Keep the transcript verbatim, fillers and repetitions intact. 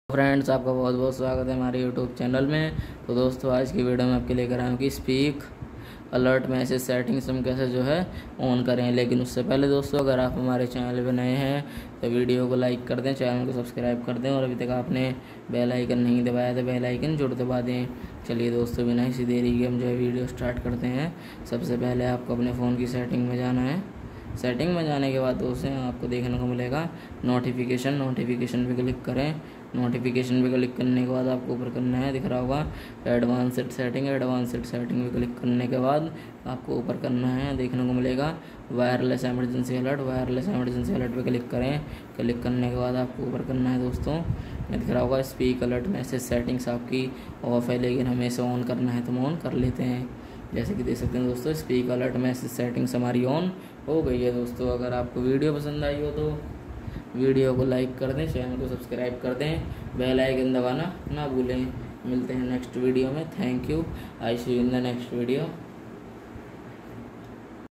Friends, आपका बहुत बहुत स्वागत है हमारे यूट्यूब चैनल में। तो दोस्तों, आज की वीडियो में आपके लेकर आया हूँ कि स्पीक अलर्ट मैसेज सेटिंग्स हम कैसे जो है ऑन करें। लेकिन उससे पहले दोस्तों, अगर आप हमारे चैनल पर नए हैं तो वीडियो को लाइक कर दें, चैनल को सब्सक्राइब कर दें और अभी तक आपने बेल आइकन नहीं दबाया तो बेल आइकन जरूर दबा दें। चलिए दोस्तों, बिना इसी देरी के हम जो है वीडियो स्टार्ट करते हैं। सबसे पहले आपको अपने फ़ोन की सेटिंग में जाना है। सेटिंग में जाने के बाद दोस्तों, आपको देखने को मिलेगा नोटिफिकेशन। नोटिफिकेशन पे क्लिक करें। नोटिफिकेशन पे क्लिक करने के बाद आपको ऊपर करना है, दिख रहा होगा एडवांस्ड सेटिंग। एडवांस्ड सेटिंग पे क्लिक करने के बाद आपको ऊपर करना है, देखने को मिलेगा wireless emergency alert. Wireless emergency alert पे क्लिक करें। क्लिक करने के बाद आपको ऊपर करना है दोस्तों, ये दिख रहा होगा स्पीक अलर्ट मैसेज सेटिंग्स आपकी ऑफ है, लेकिन हमें इसे ऑन करना है तो हम ऑन कर लेते हैं। जैसे कि देख सकते हैं दोस्तों, स्पीक अलर्ट मैसेज सेटिंग्स हमारी ऑन हो गई है। दोस्तों, अगर आपको वीडियो पसंद आई हो तो वीडियो को लाइक कर दें, चैनल को सब्सक्राइब कर दें, बेल आइकन दबाना ना भूलें। मिलते हैं नेक्स्ट वीडियो में। Thank you. I see you in the next video.